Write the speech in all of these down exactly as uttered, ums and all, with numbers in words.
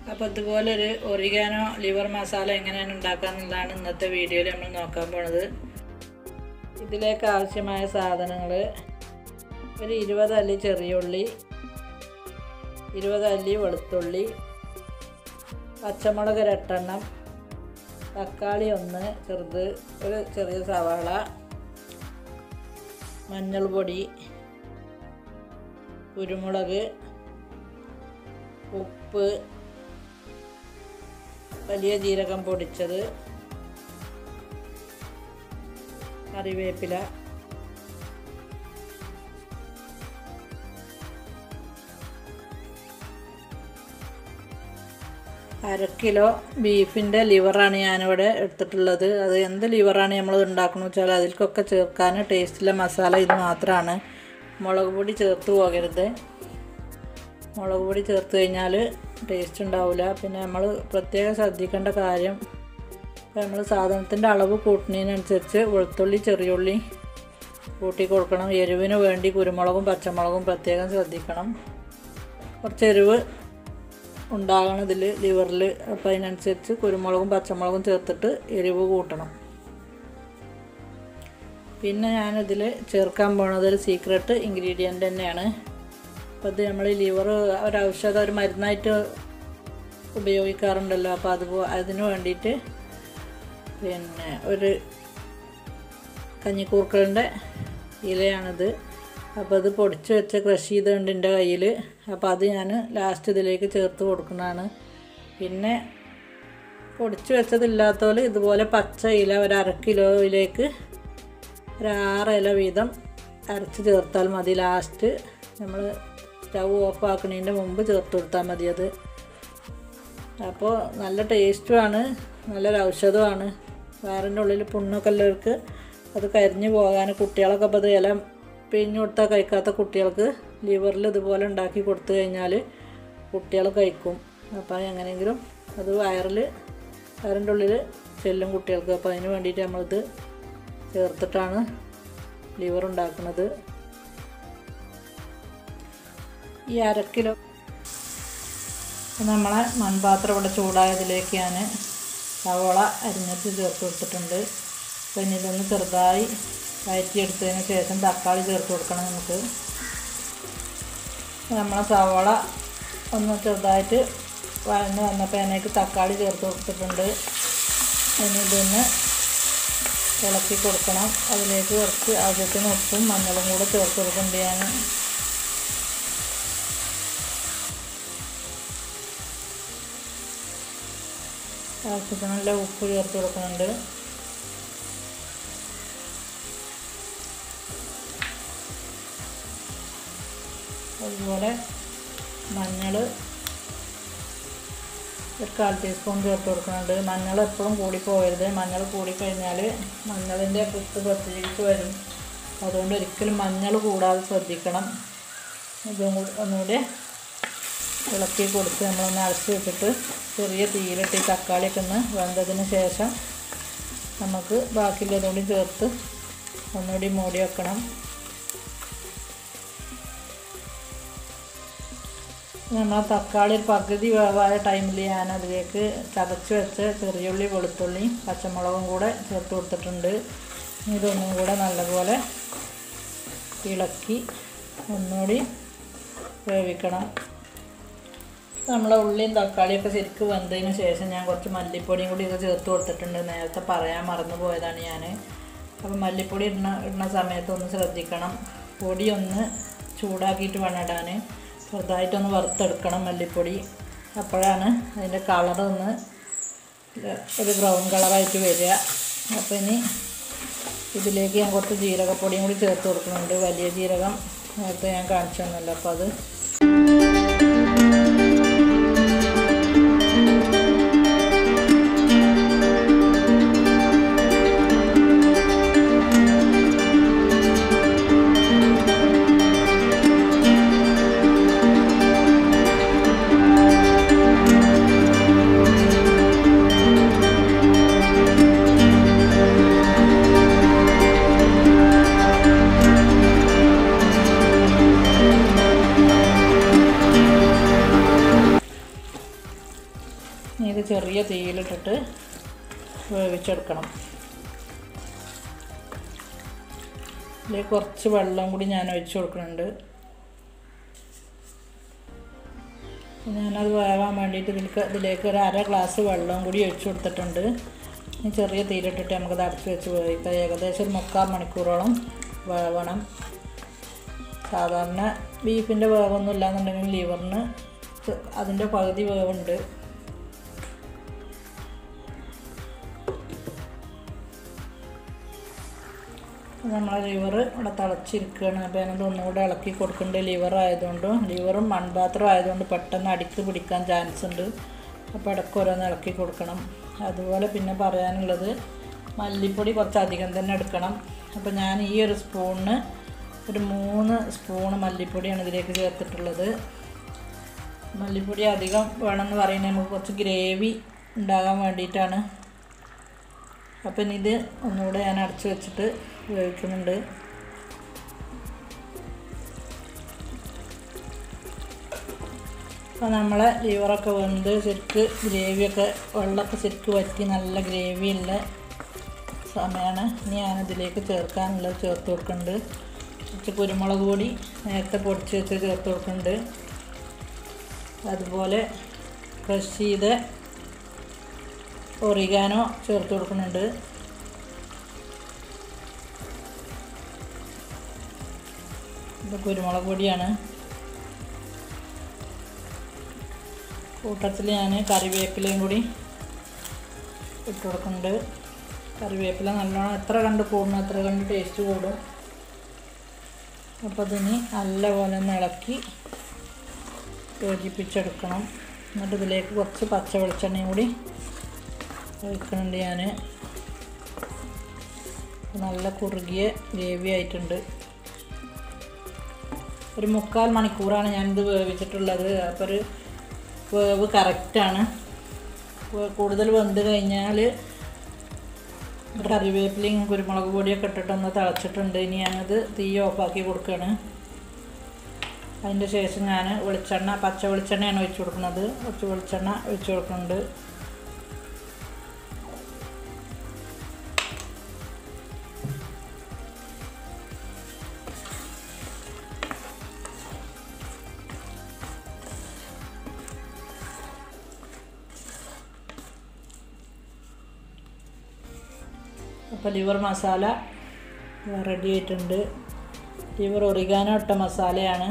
അപ്പോൾ ഇതുപോലെ ഒരു ഒറിഗാനോ ലിവർ മസാല എങ്ങനെയാണ് ഉണ്ടാക്കാമെന്നുള്ളതാണ് ഇന്നത്തെ വീഡിയോയിൽ നമ്മൾ നോക്കാൻ പോണത്. ഇതിലേക്ക് ആവശ്യമായ സാധനങ്ങൾ: ഒരു ഇരുപത് അല്ലി ചെറിയ ഉള്ളി, ഇരുപത് അല്ലി വെളുത്തുള്ളി, പച്ചമുളക് രണ്ടെണ്ണം, തക്കാളി ഒന്ന് ചെറുത്, ഒരു ചെറിയ സവാള, മഞ്ഞൾപ്പൊടി, കുരുമുളക്, ഉപ്പ്, വലിയ ജീരകം പൊടിച്ചത്, കറിവേപ്പില, അര കിലോ ബീഫിൻ്റെ ലിവറാണ് ഞാനിവിടെ എടുത്തിട്ടുള്ളത്. അത് എന്ത് ലിവറാണ് നമ്മൾ ഉണ്ടാക്കുന്നത് വെച്ചാൽ അതിൽക്കൊക്കെ ചേർക്കാൻ ടേസ്റ്റിലെ മസാല ഇത് മാത്രമാണ്. മുളക് പൊടി ചേർത്ത് പോകരുത്. മുളക് പൊടി ചേർത്ത് കഴിഞ്ഞാൽ ടേസ്റ്റ് ഉണ്ടാവില്ല. പിന്നെ നമ്മൾ പ്രത്യേകം ശ്രദ്ധിക്കേണ്ട കാര്യം, നമ്മൾ സാധനത്തിൻ്റെ അളവ് കൂട്ടുന്നതിനനുസരിച്ച് വെളുത്തുള്ളി ചെറിയുള്ളി കൂട്ടി കൊടുക്കണം. എരിവിന് വേണ്ടി കുരുമുളകും പച്ചമുളകും പ്രത്യേകം ശ്രദ്ധിക്കണം. കുറച്ച് എരിവ് ഉണ്ടാകണം ഇതിൽ ലിവറിൽ. അപ്പോൾ അതിനനുസരിച്ച് കുരുമുളകും പച്ചമുളകും ചേർത്തിട്ട് എരിവ് കൂട്ടണം. പിന്നെ ഞാനിതിൽ ചേർക്കാൻ പോണത് ഒരു സീക്രട്ട് ഇൻഗ്രീഡിയൻ്റ് തന്നെയാണ്. അപ്പോൾ ഇത് നമ്മൾ ലിവർ ഒരു ഔഷധം ഒരു മരുന്നായിട്ട് ഉപയോഗിക്കാറുണ്ടല്ലോ. അപ്പോൾ അത് അതിന് വേണ്ടിയിട്ട് പിന്നെ ഒരു കഞ്ഞിക്കൂർക്കലിൻ്റെ ഇലയാണിത്. അപ്പോൾ അത് പൊടിച്ച് വെച്ച് ക്രഷ് ചെയ്തുകൊണ്ട് എൻ്റെ കയ്യിൽ. അപ്പോൾ അത് ഞാൻ ലാസ്റ്റ് ഇതിലേക്ക് ചേർത്ത് കൊടുക്കുന്നതാണ്. പിന്നെ പൊടിച്ച് വെച്ചതില്ലാത്തപോലെ ഇതുപോലെ പച്ച ഇല ഒരു അര കിലോയിലേക്ക് ഒരു ആറ് ഇല വീതം അരച്ച് ചേർത്താൽ മതി. ലാസ്റ്റ് നമ്മൾ സ്റ്റൗ ഓഫ് ആക്കുന്നതിൻ്റെ മുമ്പ് ചേർത്ത് കൊടുത്താൽ മതി അത്. അപ്പോൾ നല്ല ടേസ്റ്റുമാണ്, നല്ലൊരു ഔഷധമാണ്. വയറിൻ്റെ ഉള്ളിൽ പുണ്ണൊക്കെ ഉള്ളവർക്ക് അത് കരിഞ്ഞു പോകാൻ, കുട്ടികളൊക്കെ അപ്പോൾ അത് ഇല പിഴിഞ്ഞു കൊടുത്താൽ കഴിക്കാത്ത കുട്ടികൾക്ക് ലിവറിൽ ഇതുപോലെ ഉണ്ടാക്കി കൊടുത്തു കഴിഞ്ഞാൽ കുട്ടികൾ കഴിക്കും. അപ്പോൾ എങ്ങനെയെങ്കിലും അത് വയറിൽ വയറിൻ്റെ ഉള്ളിൽ ചെല്ലും കുട്ടികൾക്ക്. അപ്പോൾ അതിന് വേണ്ടിയിട്ട് നമ്മളിത് ചേർത്തിട്ടാണ് ലിവർ ഉണ്ടാക്കുന്നത്. ഈ അര കിലോ നമ്മളെ മൺപാത്രം ഇവിടെ ചൂടായതിലേക്ക് ഞാൻ സവോള അരിഞ്ഞിട്ട് ചേർത്ത് കൊടുത്തിട്ടുണ്ട്. പിന്നെ ഇതൊന്ന് ചെറുതായി വഴറ്റിയെടുത്തതിന് ശേഷം തക്കാളി ചേർത്ത് കൊടുക്കണം നമുക്ക്. നമ്മളെ സവോള ഒന്ന് ചെറുതായിട്ട് വഴന്ന് വന്നപ്പോൾ അതിലേക്ക് തക്കാളി ചേർത്ത് കൊടുത്തിട്ടുണ്ട്. ഇനി ഇതൊന്ന് ഇളക്കി കൊടുക്കണം. അതിലേക്ക് കുറച്ച് ആവശ്യത്തിന് ഉപ്പും മഞ്ഞളും കൂടെ ചേർത്ത് കൊടുക്കുന്നുണ്ട് ഞാൻ. ആവശ്യത്തിനുള്ള ഉപ്പ് ചേർത്ത് കൊടുക്കുന്നുണ്ട്. അതുപോലെ മഞ്ഞൾ ഒരു കാൽ ടീസ്പൂൺ ചേർത്ത് കൊടുക്കുന്നുണ്ട്. മഞ്ഞൾ എപ്പോഴും കൂടി പോകരുത്. മഞ്ഞൾ കൂടിക്കഴിഞ്ഞാൽ മഞ്ഞളിൻ്റെ കുത്ത് പ്രത്യേകിച്ച് വരും. അതുകൊണ്ട് ഒരിക്കലും മഞ്ഞൾ കൂടാതെ ശ്രദ്ധിക്കണം. ഇതും കൂടി ഒന്നുകൂടി ഇളക്കി കൊടുത്ത് നമ്മളൊന്ന് അടച്ച് വെച്ചിട്ട് ചെറിയ തീയിലിട്ട് ഈ തക്കാളിയൊക്കെ ഒന്ന് വെന്തതിന് ശേഷം നമുക്ക് ബാക്കിയുള്ളതുകൂടി ചേർത്ത് ഒന്നുകൂടി മൂടി വെക്കണം. നമ്മൾ തക്കാളി ഒരു പകുതി വേവായ ടൈമിൽ ഞാൻ അതിലേക്ക് ചതച്ച് വെച്ച് ചെറിയുള്ളി വെളുത്തുള്ളി പച്ചമുളകും കൂടെ ചേർത്ത് കൊടുത്തിട്ടുണ്ട്. ഇതൊന്നും കൂടെ നല്ലപോലെ ഇളക്കി ഒന്നുകൂടി വേവിക്കണം. നമ്മളെ ഉള്ളിയും തക്കാളിയൊക്കെ ശരിക്കും വെന്തതിന് ശേഷം ഞാൻ കുറച്ച് മല്ലിപ്പൊടിയും കൂടി ഇത് ചേർത്ത് കൊടുത്തിട്ടുണ്ട്. നേരത്തെ പറയാൻ മറന്നു പോയതാണ് ഞാൻ. അപ്പോൾ മല്ലിപ്പൊടി ഇടുന്ന ഇടുന്ന സമയത്ത് ഒന്ന് ശ്രദ്ധിക്കണം. പൊടി ഒന്ന് ചൂടാക്കിയിട്ട് വേണം ഇടാൻ. ചെറുതായിട്ടൊന്ന് വറുത്തെടുക്കണം മല്ലിപ്പൊടി. അപ്പോഴാണ് അതിൻ്റെ കളറൊന്ന് ഒരു ബ്രൗൺ കളറായിട്ട് വരിക. അപ്പോൾ ഇനി ഇതിലേക്ക് ഞാൻ കുറച്ച് ജീരകപ്പൊടിയും കൂടി ചേർത്ത് കൊടുക്കുന്നുണ്ട്. വലിയ ജീരകം നേരത്തെ ഞാൻ കാണിച്ചു തന്നല്ലോ. അപ്പോൾ അത് ഇട്ടിട്ട് വേവിച്ചെടുക്കണം. ഇതിലേക്ക് കുറച്ച് വെള്ളം കൂടി ഞാൻ ഒഴിച്ച് കൊടുക്കുന്നുണ്ട്. ഞാനത് വേവാൻ വേണ്ടിയിട്ട് ഇതിലേക്ക് ഇതിലേക്ക് ഒരു അര ഗ്ലാസ് വെള്ളം കൂടി ഒഴിച്ച് കൊടുത്തിട്ടുണ്ട്. ഇനി ചെറിയ തീയിലിട്ടിട്ട് നമുക്കത് അടച്ച് വെച്ച് വേവിക്കാം. ഏകദേശം ഒരു മുക്കാൽ മണിക്കൂറോളം വേവണം. സാധാരണ ബീഫിൻ്റെ വേവൊന്നും ഇല്ലാന്നുണ്ടെങ്കിൽ ലിവറിന് അതിൻ്റെ പകുതി വേവുണ്ട്. നമ്മളെ ലിവർ ഇവിടെ തിളച്ചിരിക്കുകയാണ്. അപ്പോൾ ഞാനത് ഒന്നുകൂടെ ഇളക്കി കൊടുക്കേണ്ട. ലിവർ ആയതുകൊണ്ടും ലിവറും മൺപാത്രം ആയതുകൊണ്ട് പെട്ടെന്ന് അടിക്ക് പിടിക്കാൻ ചാൻസ് ഉണ്ട്. അപ്പോൾ ഇടയ്ക്ക് ഓരോന്ന് ഇളക്കി കൊടുക്കണം. അതുപോലെ പിന്നെ പറയാനുള്ളത് മല്ലിപ്പൊടി കുറച്ചധികം തന്നെ എടുക്കണം. അപ്പോൾ ഞാൻ ഈ ഒരു സ്പൂണിന് ഒരു മൂന്ന് സ്പൂണ് മല്ലിപ്പൊടിയാണ് ഇതിലേക്ക് ചേർത്തിട്ടുള്ളത്. മല്ലിപ്പൊടി അധികം വേണമെന്ന് പറയുന്നത് നമുക്ക് കുറച്ച് ഗ്രേവി ഉണ്ടാകാൻ വേണ്ടിയിട്ടാണ്. അപ്പം ഇനി ഇത് ഒന്നുകൂടെ ഞാൻ അടച്ച് വെച്ചിട്ട് വേവിക്കുന്നുണ്ട്. അപ്പോൾ നമ്മളെ ലിവറൊക്കെ വെന്ത് ശരിക്ക് ഗ്രേവിയൊക്കെ വെള്ളമൊക്കെ ശരിക്ക് വറ്റി നല്ല ഗ്രേവിയുള്ള സമയമാണ്. ഇനി ഞാനിതിലേക്ക് ചേർക്കാനുള്ളത് ചേർത്ത് കൊടുക്കുന്നുണ്ട്. കുറച്ച് കുരുമുളക് പൊടി നേരത്തെ പൊടിച്ച് വെച്ച് ചേർത്ത് കൊടുക്കുന്നുണ്ട്. അതുപോലെ ക്രഷ് ചെയ്ത ഒറിഗാനോ ചേർത്ത് കൊടുക്കുന്നുണ്ട്. ഇത് കുരുമുളക് പൊടിയാണ്. കൂട്ടത്തിൽ ഞാൻ കറിവേപ്പിലയും കൂടി ഇട്ട് കൊടുക്കുന്നുണ്ട്. കറിവേപ്പില നല്ലോണം എത്ര കണ്ട് കൂടുന്നു അത്ര കണ്ട് ടേസ്റ്റ് കൂടും. അപ്പോൾ ഇതിന് നല്ലപോലെ ഒന്ന് ഇളക്കി യോജിപ്പിച്ചെടുക്കണം. എന്നിട്ട് ഇതിലേക്ക് കുറച്ച് പച്ച വെളിച്ചെണ്ണയും കൂടി ഒഴിക്കുന്നുണ്ട് ഞാൻ. നല്ല കുറുകിയ ഗ്രേവി ആയിട്ടുണ്ട്. ഒരു മുക്കാൽ മണിക്കൂറാണ് ഞാനിത് വേവിച്ചിട്ടുള്ളത്. അപ്പോൾ ഒരു വേവ് കറക്റ്റാണ്. കൂടുതൽ വെന്ത് കഴിഞ്ഞാൽ കറിവേപ്പിലയും കുരുമുളക് പൊടിയൊക്കെ ഇട്ടിട്ടൊന്ന് തിളച്ചിട്ടുണ്ട്. ഇനി ഞാനത് തീ ഓഫാക്കി കൊടുക്കുകയാണ്. അതിൻ്റെ ശേഷം ഞാൻ വെളിച്ചെണ്ണ പച്ച വെളിച്ചെണ്ണയാണ് ഒഴിച്ച് കൊടുക്കുന്നത്. കുറച്ച് വെളിച്ചെണ്ണ ഒഴിച്ച് കൊടുക്കുന്നുണ്ട്. അപ്പോൾ ലിവർ മസാല റെഡി ആയിട്ടുണ്ട്. ലിവർ ഒറിഗാനോ ഇട്ട മസാലയാണ്.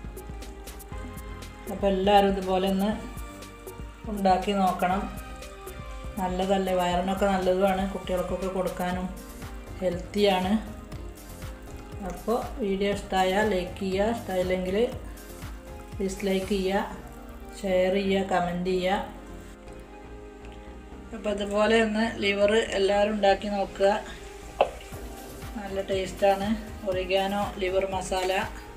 അപ്പോൾ എല്ലാവരും ഇതുപോലെ ഒന്ന് ഉണ്ടാക്കി നോക്കണം. നല്ലതല്ലേ, വയറിനൊക്കെ നല്ലതുമാണ്, കുട്ടികൾക്കൊക്കെ കൊടുക്കാനും ഹെൽത്തിയാണ്. അപ്പോൾ വീഡിയോ ഇഷ്ടമായാൽ ലൈക്ക് ചെയ്യുക, ഇഷ്ടമായില്ലെങ്കിൽ ഡിസ്ലൈക്ക് ചെയ്യുക, ഷെയർ ചെയ്യുക, കമൻറ്റ് ചെയ്യുക. അപ്പോൾ അതുപോലെ ഒന്ന് ലിവർ എല്ലാവരും ഉണ്ടാക്കി നോക്കുക. നല്ല ടേസ്റ്റാണ്. Oregano liver masala